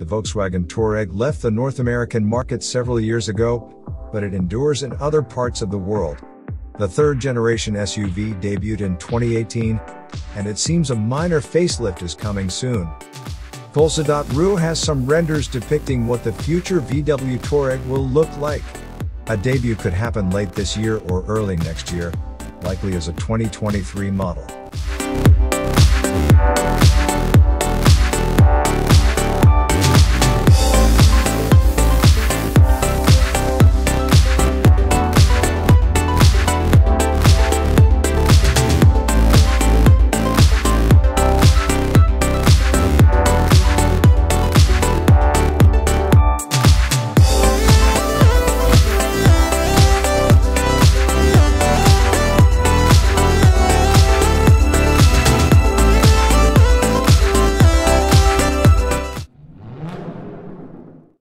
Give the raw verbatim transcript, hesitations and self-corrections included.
The Volkswagen Touareg left the North American market several years ago, but it endures in other parts of the world. The third-generation S U V debuted in twenty eighteen, and it seems a minor facelift is coming soon. Pulsa dot r u has some renders depicting what the future V W Touareg will look like. A debut could happen late this year or early next year, likely as a twenty twenty-three model.